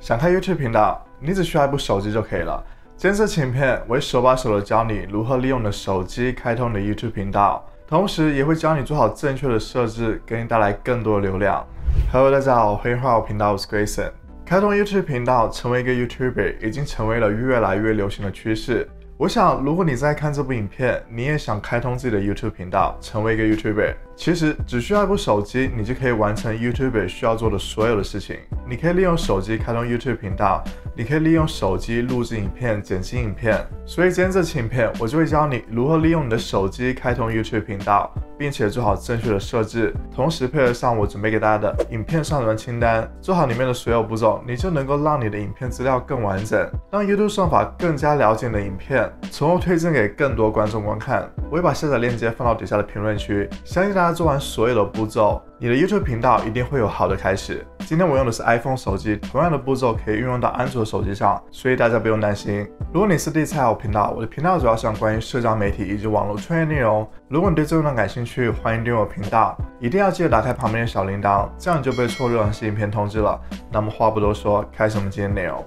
想开 YouTube 频道，你只需要一部手机就可以了。今天这期影片，我会手把手的教你如何利用你的手机开通你的 YouTube 频道，同时也会教你做好正确的设置，给你带来更多的流量。Hello， 大家好，欢迎回到我频道，我是 Grayson。开通 YouTube 频道，成为一个 YouTuber 已经成为了越来越流行的趋势。我想，如果你在看这部影片，你也想开通自己的 YouTube 频道，成为一个 YouTuber， 其实只需要一部手机，你就可以完成 YouTuber 需要做的所有的事情。你可以利用手机开通 YouTube 频道，你可以利用手机录制影片、剪辑影片。所以今天这期影片，我就会教你如何利用你的手机开通 YouTube 频道，并且做好正确的设置，同时配合上我准备给大家的影片上传清单，做好里面的所有步骤，你就能够让你的影片资料更完整，让 YouTube 算法更加了解你的影片，从而推荐给更多观众观看。我会把下载链接放到底下的评论区，相信大家做完所有的步骤，你的 YouTube 频道一定会有好的开始。今天我用的是 iPhone 手机，同样的步骤可以运用到安卓手机上，所以大家不用担心。如果你是第一次来我频道，我的频道主要讲关于社交媒体以及网络创业内容。如果你对这个内容感兴趣，欢迎订阅我频道，一定要记得打开旁边的小铃铛，这样你就不会错过任何新影片通知了。那么话不多说，开始我们今天内容。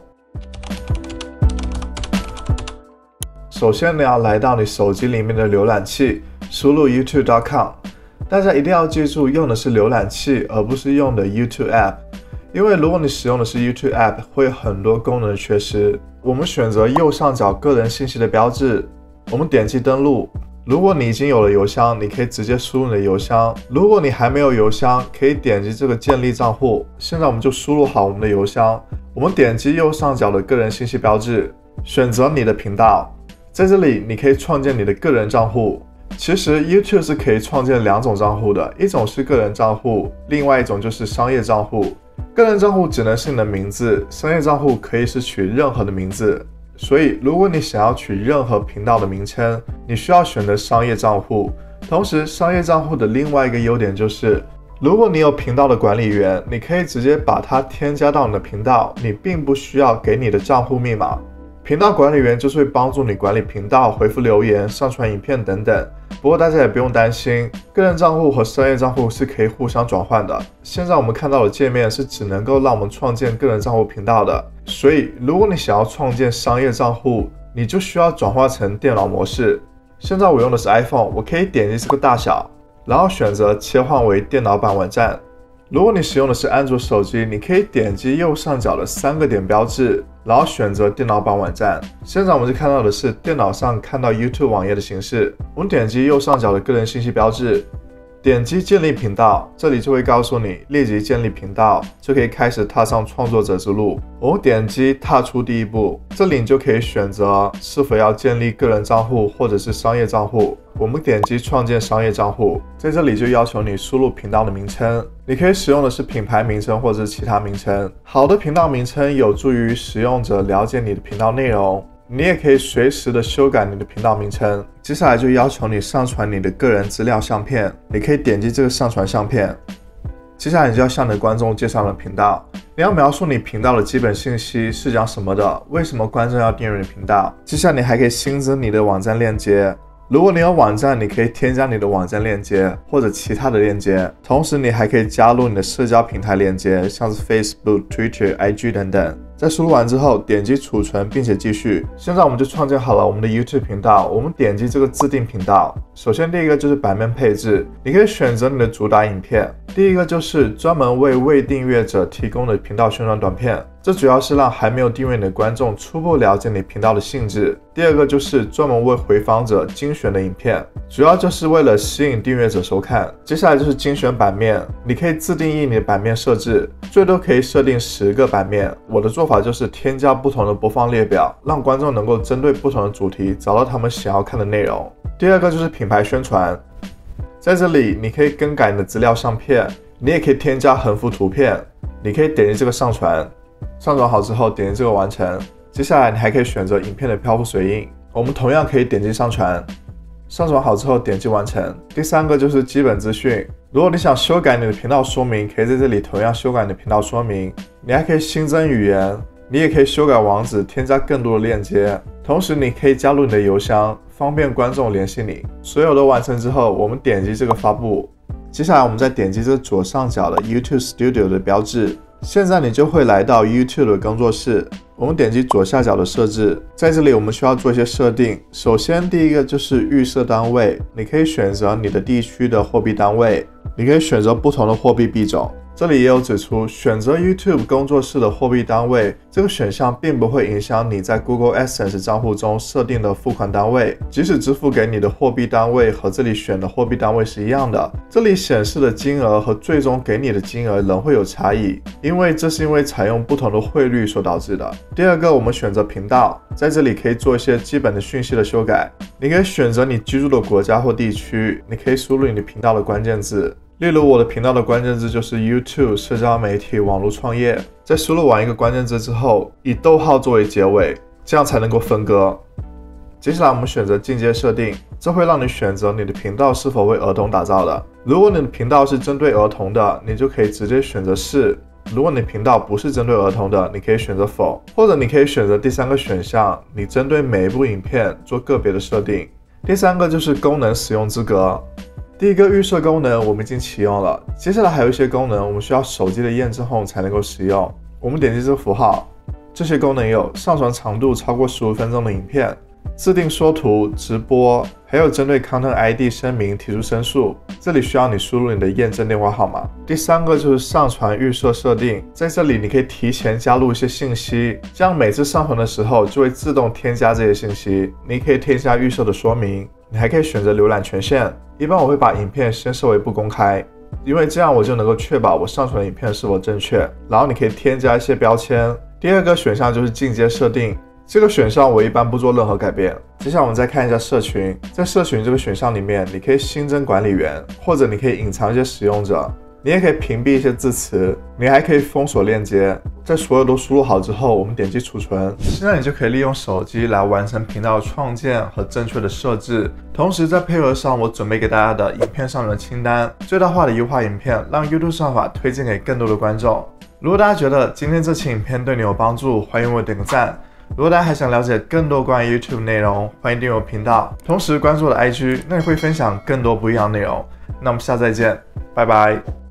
首先你要来到你手机里面的浏览器，输入 youtube.com。大家一定要记住，用的是浏览器，而不是用的 YouTube App， 因为如果你使用的是 YouTube App， 会有很多功能的缺失。我们选择右上角个人信息的标志，我们点击登录。如果你已经有了邮箱，你可以直接输入你的邮箱；如果你还没有邮箱，可以点击这个建立账户。现在我们就输入好我们的邮箱，我们点击右上角的个人信息标志，选择你的频道。在这里，你可以创建你的个人账户。其实 YouTube 是可以创建两种账户的，一种是个人账户，另外一种就是商业账户。个人账户只能是你的名字，商业账户可以是取任何的名字。所以如果你想要取任何频道的名称，你需要选择商业账户。同时，商业账户的另外一个优点就是，如果你有频道的管理员，你可以直接把它添加到你的频道，你并不需要给你的账户密码。频道管理员就是会帮助你管理频道、回复留言、上传影片等等。不过大家也不用担心，个人账户和商业账户是可以互相转换的。现在我们看到的界面是只能够让我们创建个人账户频道的，所以如果你想要创建商业账户，你就需要转换成电脑模式。现在我用的是 iPhone， 我可以点击这个大小，然后选择切换为电脑版网站。如果你使用的是安卓手机，你可以点击右上角的3个点标志，然后选择电脑版网站。现在我们就看到的是电脑上看到 YouTube 网页的形式。我们点击右上角的个人信息标志，点击建立频道，这里就会告诉你立即建立频道，就可以开始踏上创作者之路。我们点击踏出第一步，这里你就可以选择是否要建立个人账户或者是商业账户。我们点击创建商业账户，在这里就要求你输入频道的名称，你可以使用的是品牌名称或者是其他名称。好的频道名称有助于使用者了解你的频道内容，你也可以随时的修改你的频道名称。接下来就要求你上传你的个人资料相片，你可以点击这个上传相片。接下来你就要向你的观众介绍你的频道，你要描述你频道的基本信息是讲什么的，为什么观众要订阅你的频道。接下来你还可以新增你的网站链接。如果你有网站，你可以添加你的网站链接或者其他的链接，同时你还可以加入你的社交平台链接，像是 Facebook、Twitter、IG 等等。在输入完之后，点击储存并且继续。现在我们就创建好了我们的 YouTube 频道，我们点击这个自定频道。首先第一个就是版面配置，你可以选择你的主打影片。第一个就是专门为未订阅者提供的频道宣传短片，这主要是让还没有订阅你的观众初步了解你频道的性质。第二个就是专门为回访者精选的影片，主要就是为了吸引订阅者收看。接下来就是精选版面，你可以自定义你的版面设置，最多可以设定10个版面。我的做法就是添加不同的播放列表，让观众能够针对不同的主题找到他们想要看的内容。第二个就是品牌宣传，在这里你可以更改你的资料相片，你也可以添加横幅图片，你可以点击这个上传，上传好之后点击这个完成。接下来你还可以选择影片的漂浮水印，我们同样可以点击上传，上传好之后点击完成。第三个就是基本资讯，如果你想修改你的频道说明，可以在这里同样修改你的频道说明，你还可以新增语言，你也可以修改网址，添加更多的链接，同时你可以加入你的邮箱，方便观众联系你。所有都完成之后，我们点击这个发布。接下来我们再点击这左上角的 YouTube Studio 的标志， 现在你就会来到 YouTube 的工作室，我们点击左下角的设置，在这里我们需要做一些设定。首先第一个就是预设单位，你可以选择你的地区的货币单位，你可以选择不同的货币币种。这里也有指出，选择 YouTube 工作室的货币单位这个选项并不会影响你在 Google AdSense 账户中设定的付款单位，即使支付给你的货币单位和这里选的货币单位是一样的，这里显示的金额和最终给你的金额仍会有差异，因为这是因为采用不同的汇率所导致的。第二个，我们选择频道，在这里可以做一些基本的讯息的修改，你可以选择你居住的国家或地区，你可以输入你的频道的关键字。例如我的频道的关键字就是 YouTube 社交媒体网络创业，在输入完一个关键字之后，以逗号作为结尾，这样才能够分割。接下来我们选择进阶设定，这会让你选择你的频道是否为儿童打造的。如果你的频道是针对儿童的，你就可以直接选择是；如果你频道不是针对儿童的，你可以选择否，或者你可以选择第三个选项，你针对每一部影片做个别的设定。第三个就是功能使用资格。第一个预设功能我们已经启用了，接下来还有一些功能我们需要手机的验证后才能够使用。我们点击这个符号，这些功能有上传长度超过15分钟的影片、自定缩图、直播，还有针对 Content ID 声明提出申诉，这里需要你输入你的验证电话号码。第三个就是上传预设设定，在这里你可以提前加入一些信息，这样每次上传的时候就会自动添加这些信息。你可以添加预设的说明，你还可以选择浏览权限，一般我会把影片先设为不公开，因为这样我就能够确保我上传的影片是否正确。然后你可以添加一些标签。第二个选项就是进阶设定，这个选项我一般不做任何改变。接下来我们再看一下社群，在社群这个选项里面，你可以新增管理员，或者你可以隐藏一些使用者，你也可以屏蔽一些字词，你还可以封锁链接。在所有都输入好之后，我们点击储存。现在你就可以利用手机来完成频道的创建和正确的设置，同时再配合上我准备给大家的影片上传清单，最大化的优化影片，让 YouTube 算法推荐给更多的观众。如果大家觉得今天这期影片对你有帮助，欢迎为我点个赞。如果大家还想了解更多关于 YouTube 内容，欢迎订阅我频道，同时关注我的 IG， 那里会分享更多不一样的内容。那我们下次再见，拜拜。